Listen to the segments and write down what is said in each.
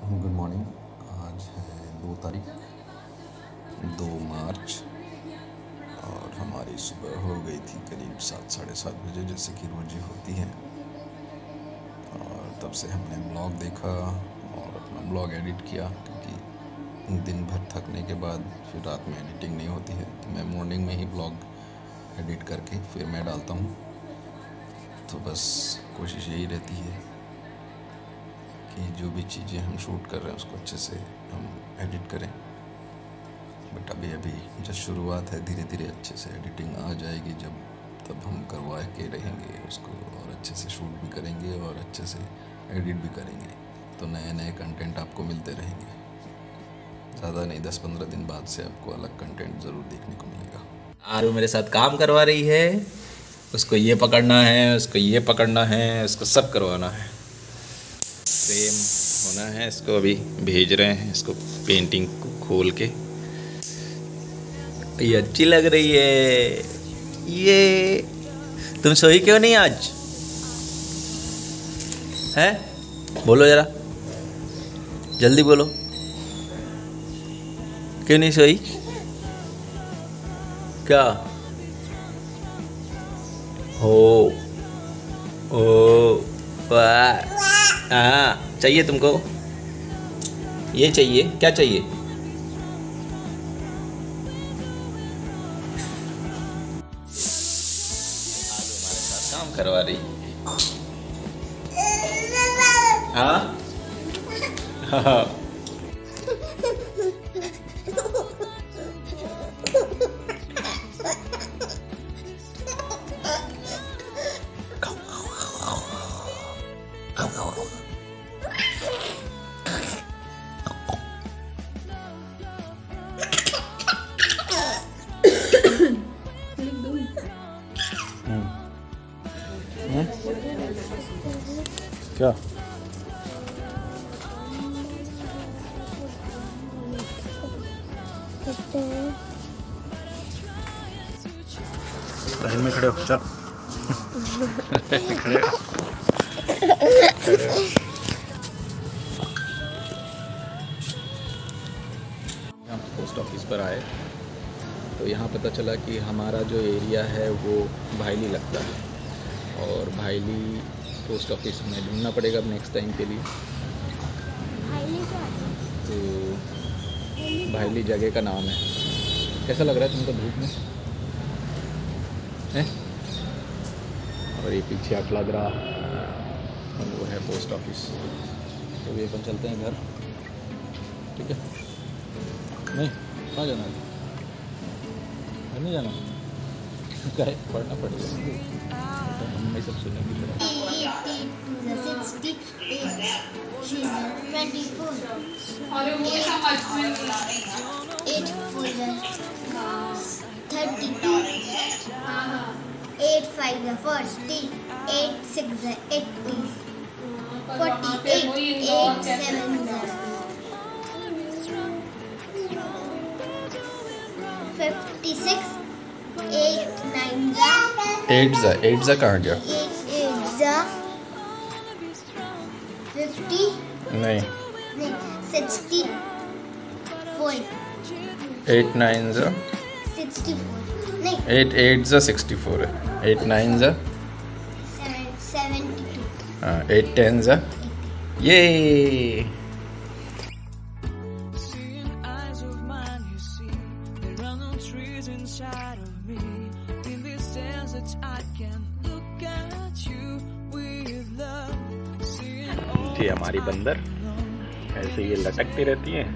Good morning. आज है 2 मार्च और हमारी सुबह हो गई थी करीब 7 साढ़े 7 बजे, जैसे कि रोज़ ही होती है। और तब से हमने ब्लॉग देखा और अपना ब्लॉग एडिट किया, क्योंकि दिन भर थकने के बाद फिर रात में एडिटिंग नहीं होती है, तो मैं मॉर्निंग में ही ब्लॉग एडिट करके फिर मैं डालता हूँ। तो बस कोशिश यही रहती है कि जो भी चीज़ें हम शूट कर रहे हैं उसको अच्छे से हम एडिट करें। बट अभी जब शुरुआत है, धीरे धीरे अच्छे से एडिटिंग आ जाएगी, तब हम करवा के रहेंगे उसको और अच्छे से शूट भी करेंगे और अच्छे से एडिट भी करेंगे, तो नए नए कंटेंट आपको मिलते रहेंगे। ज़्यादा नहीं, 10-15 दिन बाद से आपको अलग कंटेंट ज़रूर देखने को मिलेगा। आरू मेरे साथ काम करवा रही है, उसको ये पकड़ना है, उसको ये पकड़ना है, उसको सब करवाना है। फ्रेम होना है, इसको अभी भेज रहे हैं, इसको पेंटिंग को खोल के। ये अच्छी लग रही है। ये तुम सोई क्यों नहीं आज? है? बोलो जरा, जल्दी बोलो, क्यों नहीं सोई? क्या हो? ओ वाह, हाँ चाहिए तुमको? ये चाहिए? क्या चाहिए? आज हमारे साथ काम करवा रही। हाँ हाँ। क्या? लाइन में खड़े हो, चल। खड़े हो। हम पोस्ट ऑफिस पर आए तो यहाँ पता चला कि हमारा जो एरिया है वो भाईली लगता है, और भाईली पोस्ट ऑफिस हमें ढूंढना पड़ेगा अब नेक्स्ट टाइम के लिए। तो भाईली जगह का नाम है। कैसा लग रहा है तुमको धूप में? है? और ये पीछे अटलादरा और वो है पोस्ट ऑफिस। तो ये अपन चलते हैं घर, ठीक है? नहीं, कहाँ जाना है? घर नहीं जाना? क्या है, पढ़ना पड़ेगा, मम्मी सब सुनेंगी। 8 5 40, 8 6 80, 48, 8 7 56, 8 9 8 जा कहाँ गया? 50 नहीं, 64, 8 9 जा 64 नहीं, 8 जा 64 है, 8 9 जा 72, हाँ, 8 10 जा ये। ये हमारी बंदर ऐसे ये लटकती रहती हैं।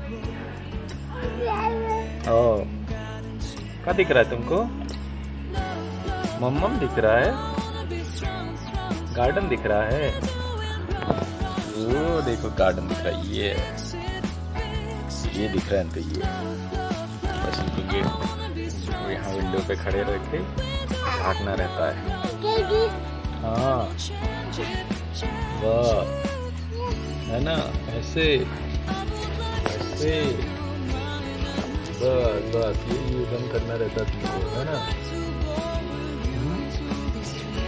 ओ, क्या दिख रहा है तुमको? मम्मम दिख रहा है, गार्डन दिख रहा है। वो देखो गार्डन दिख रहा है, ये दिख रहा है तो ये बस इनको गेट यहाँ विंडो पे खड़े रह के भागना रहता है। हाँ वाह, है ना? ऐसे ऐसे बस बस ये बंद करना रहता तुमको, है ना?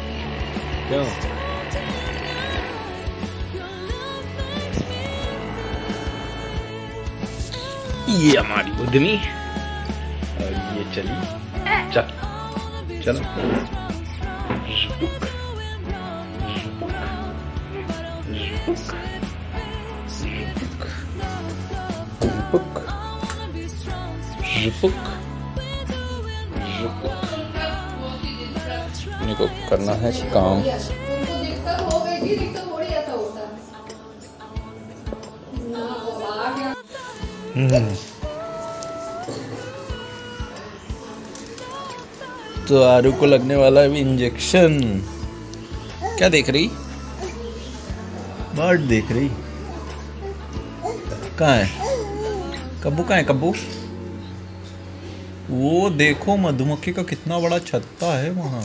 क्यों? ये हमारी उद्यमी और ये चली चल चलो अपने को करना है काम। तो आरू को लगने वाला है इंजेक्शन। क्या देख रही? बर्ड देख रही? कहाँ है कब्बू? कहाँ है कब्बू? वो देखो मधुमक्खी का कितना बड़ा छत्ता है वहाँ।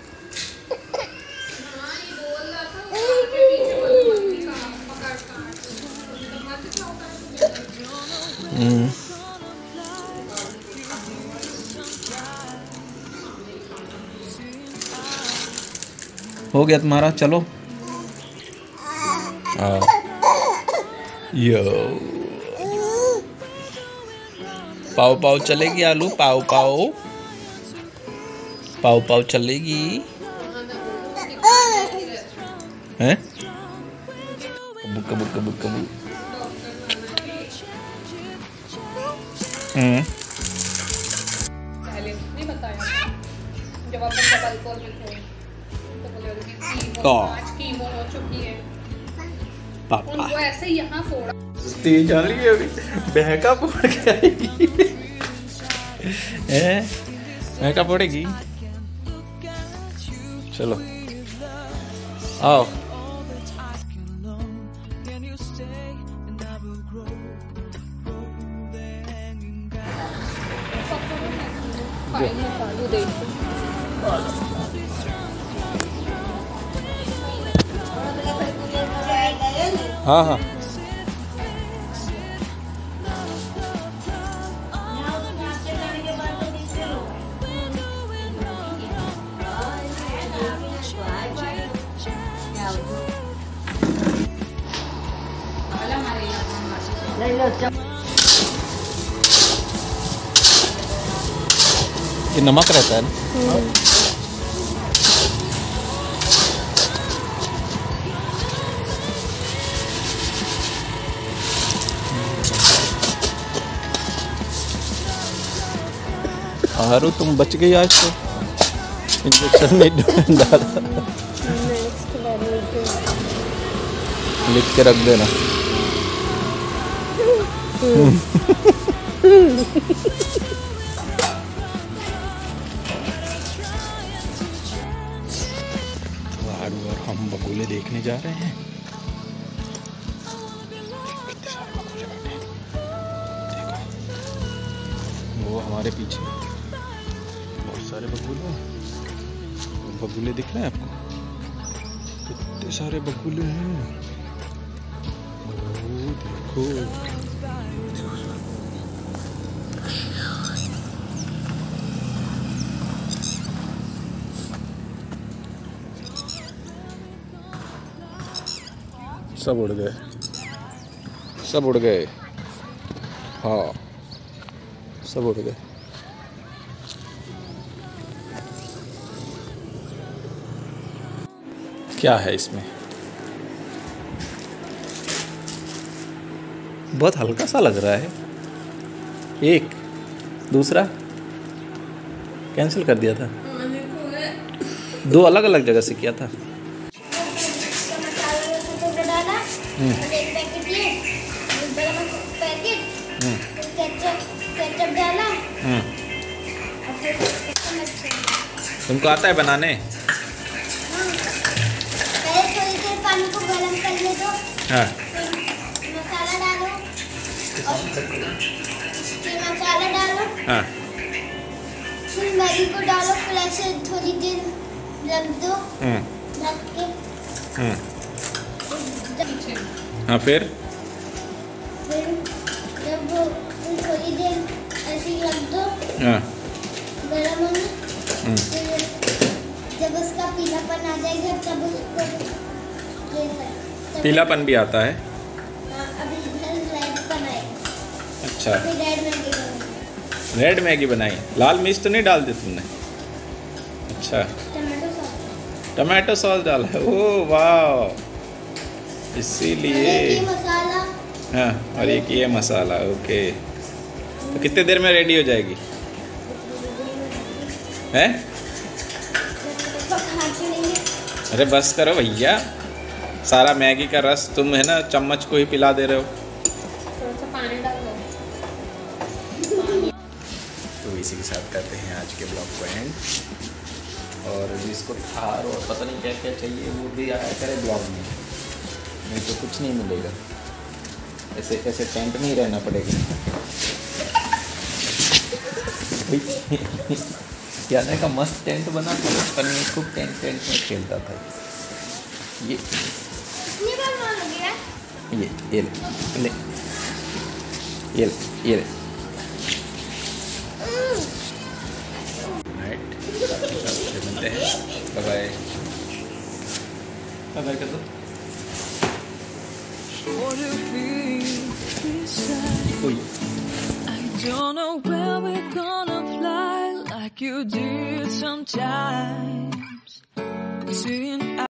हो गया तुम्हारा, चलो। यो पाव पाव चलेगी आलू, पाव पाव पाव पाव चलेगी हैं? कबू कबू कबू कबू। पहले नहीं बताया जब अपन डबल कॉल में थे तो बोले कि कीमो आज कीमो हो चुकी है। पापा उनको ऐसे यहाँ फोड़ा तेज आ रही है अभी, बहका फोड़ के आएगी। बहका फोड़ेगी। चलो आओ। हाँ हाँ ये नमक रहता है ना। आरू तुम बच गई आज तो, इंजेक्शन नहीं डाला। लिख के रख देना। तो आरू और हम बगुले देखने जा रहे हैं। देखो वो हमारे पीछे बहुत सारे बगुले। बगुले दिख रहे हैं आपको? कितने सारे बगुले हैं। ओ देखो सब उड़ गए, सब उड़ गए। हाँ सब उड़ गए। क्या है इसमें? बहुत हल्का सा लग रहा है। एक दूसरा कैंसिल कर दिया था। दो अलग अलग जगह से किया था। तुमको आता है बनाने? पहले थोड़ी देर पानी को गरम कर ले दो। हाँ। मसाला डालो और फिर मसाला डालो। हाँ। फिर मैगी को डालो, फिर ऐसे थोड़ी देर रख दो ढक के। हाँ फिर जब थोड़ी देर ऐसे ही रख दो गरम होने। फिर जब उसका पीलापन आ जाएगा तब उसको पीलापन भी आता है। अभी रेडपन आएगा। अच्छा, अभी रेड मैगी बनाई। रेड मैगी बनाई। लाल मिर्च तो नहीं डाल दी तुमने? अच्छा, टमाटो सॉस। टमाटो सॉस डाला है। ओह वाह, इसीलिए। ये मसाला। हाँ, और एक ये मसाला। ओके, तो कितने देर में रेडी हो जाएगी? हैं? अरे बस करो भैया, सारा मैगी का रस तुम है ना चम्मच को ही पिला दे रहे हो। थोड़ा सा पानी डाल लो। तो इसी के साथ करते हैं आज के ब्लॉग को एंड। और जिसको थार और पता नहीं क्या क्या चाहिए वो भी आया करे ब्लॉग में, नहीं तो कुछ नहीं मिलेगा। ऐसे ऐसे टेंट में ही रहना पड़ेगा। यानी का मस्त टेंट बना था, बचपन में खूब टेंट में खेलता था। ये कितनी बार मार गया? ये ले ये ले। नाइट मिलते हैं। Bye bye. बाय बाय कर दो। I don't know where we're gonna fly like you did sometimes. Seeing